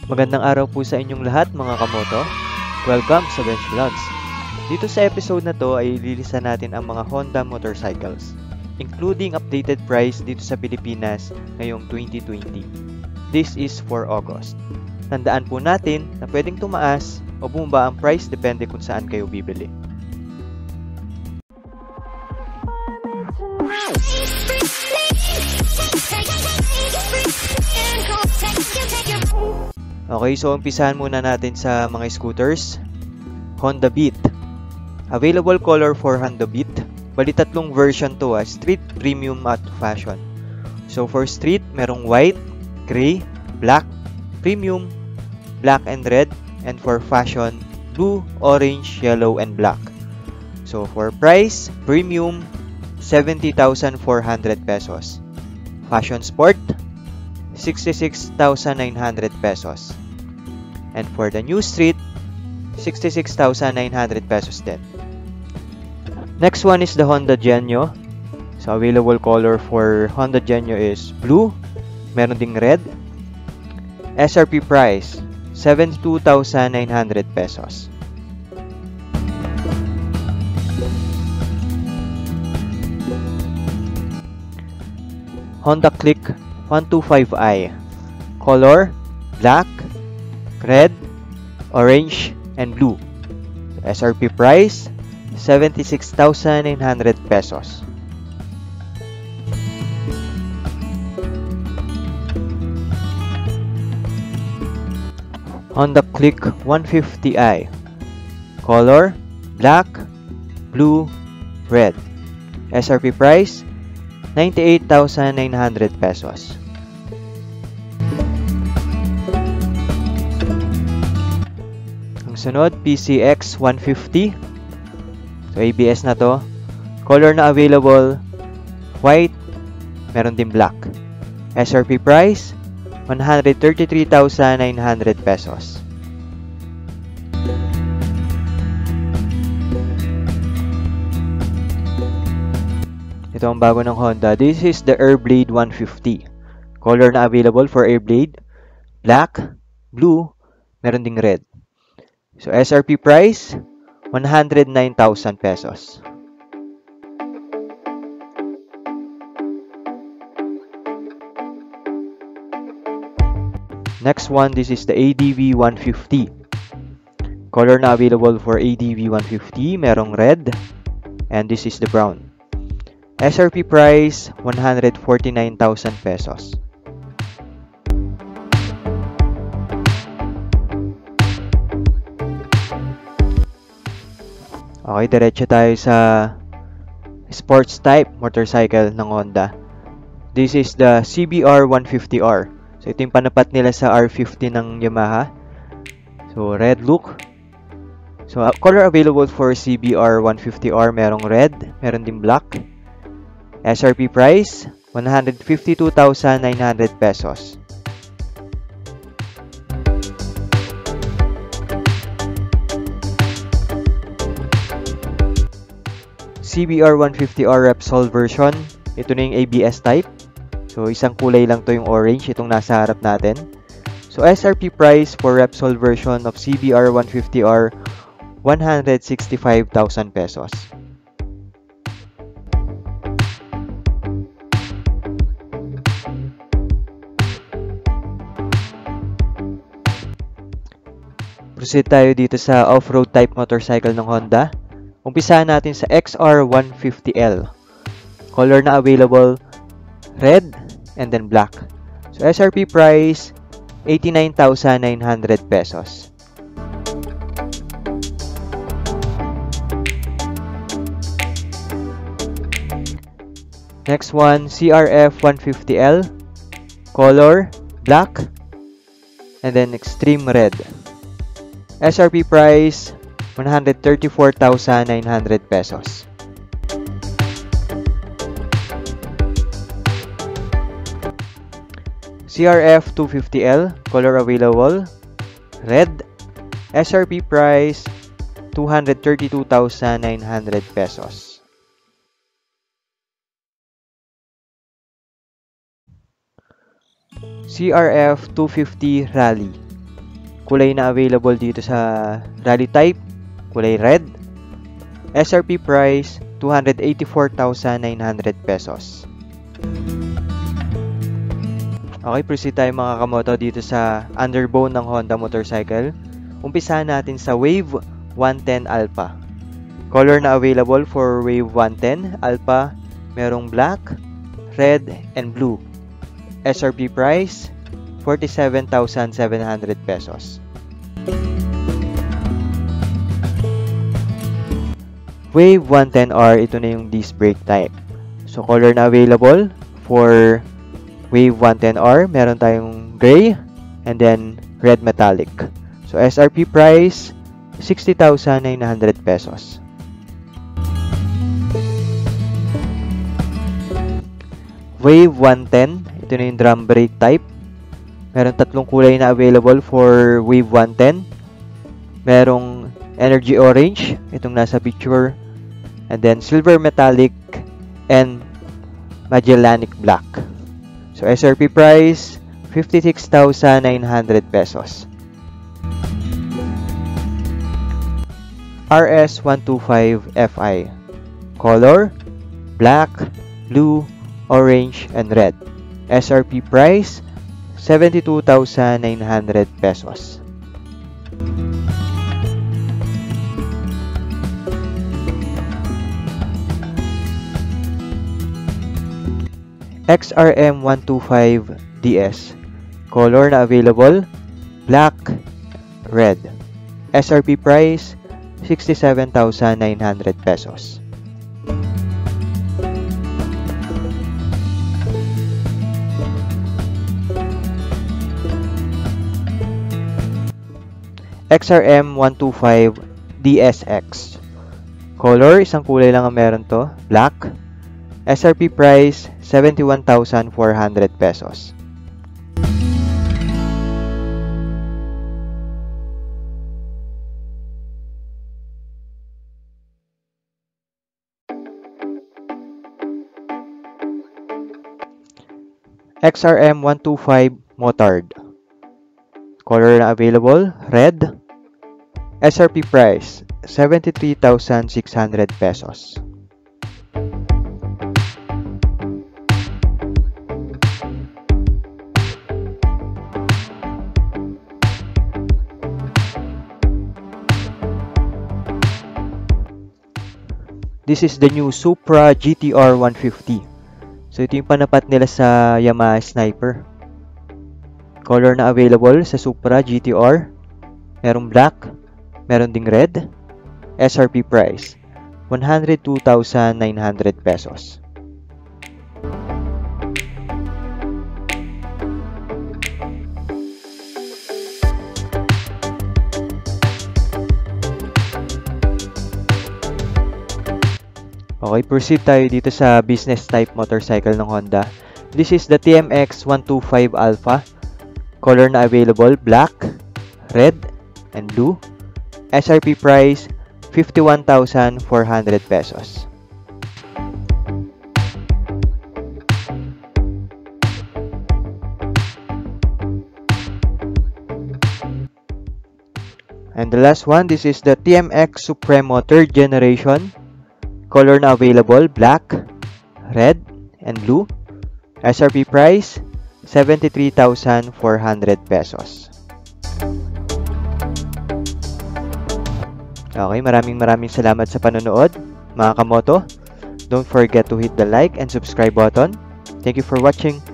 Magandang araw po sa inyong lahat mga kamoto. Welcome sa Bench Vlogs. Dito sa episode na to ay ililisan natin ang mga Honda motorcycles, including updated price dito sa Pilipinas ngayong 2020. This is for August. Tandaan po natin na pwedeng tumaas o bumaba ang price depende kung saan kayo bibili. Okay, so umpisahan muna natin sa mga scooters. Honda Beat. Available color for Honda Beat. Bali tatlong version to, street, premium at fashion. So for street, merong white, gray, black, premium, black and red, and for fashion, blue, orange, yellow, and black. So for price, premium, 70,400 pesos. Fashion Sport, 66,900 pesos. And for the new street, 66,900 pesos din. Next one is the Honda Genio. So available color for Honda Genio is blue, meron ding red. SRP price, 72,900 pesos. Honda Click 125i. Color, black, red, orange, and blue. SRP price, 76,900 pesos. Honda Click 150i. Color, black, blue, red. SRP price, 98,900 pesos. Ang sunod, PCX 150. So ABS na to. Color na available, white, meron din black. SRP price, 133,900 pesos. Ito ang bago ng Honda. This is the Airblade 150. Color na available for Airblade, black, blue, meron ding red. So SRP price, 109,000 pesos. Next one, this is the ADV 150. Color na available for ADV 150, merong red, and this is the brown. SRP price, 149,000 pesos. Okay, diretso tayo sa sports type motorcycle ng Honda. This is the CBR 150R. So ito yung panapat nila sa R50 ng Yamaha. So red look. So color available for CBR 150R, merong red, meron din black. SRP price, 152,900 pesos. CBR 150R Repsol version. Ito na yung ABS type. So isang kulay lang to, yung orange, itong nasa harap natin. So SRP price for Repsol version of CBR 150R, 165,000 pesos. Proceed tayo dito sa off-road type motorcycle ng Honda. Umpisahan natin sa XR150L. Color na available, red and then black. So SRP price, 89,900 pesos. Next one, CRF150L. Color, black and then extreme red. SRP price, 134,900 pesos. CRF 250L, color available, red, SRP price, 232,900 pesos. CRF 250 Rally. Kulay na available dito sa rally type, kulay red. SRP price, 284,900 pesos. Okay, proceed tayo mga kamoto dito sa underbone ng Honda motorcycle. Umpisahan natin sa Wave 110 Alpha. Color na available for Wave 110 Alpha, merong black, red, and blue. SRP price, 47,700 pesos. Wave 110R, ito na yung disc brake type. So, color na available for Wave 110R, meron tayong gray and then red metallic. So, SRP price, 60,900 pesos. Wave 110, ito na yung drum brake type. Meron tatlong kulay na available for Wave 110. Merong energy orange, itong nasa picture. And then silver metallic and Magellanic black. So SRP price, 56,900 pesos. RS125 FI. Color, black, blue, orange, and red. SRP price, 72,900 pesos. XRM125DS. Color na available, black, red. SRP price, 67,900 pesos. XRM125 DSX. Color, isang kulay lang ang meron to, black. SRP price, 71,400 pesos. XRM125 Motard. Color na available, red. SRP price, 73,600 pesos. This is the new Supra GTR 150. So, ito yung panapat nila sa Yamaha Sniper. Color na available sa Supra GTR. Merong black, meron ding red. SRP price, 102,900 pesos. Okay, proceed tayo dito sa business type motorcycle ng Honda. This is the TMX 125 Alpha. Color na available, black, red, and blue. SRP price, 51,400 pesos. And the last one, this is the TMX Supremo 3rd generation. Color na available, black, red, and blue. SRP price, 73,400 pesos. Okay, maraming salamat sa panonood, mga kamoto. Don't forget to hit the like and subscribe button. Thank you for watching.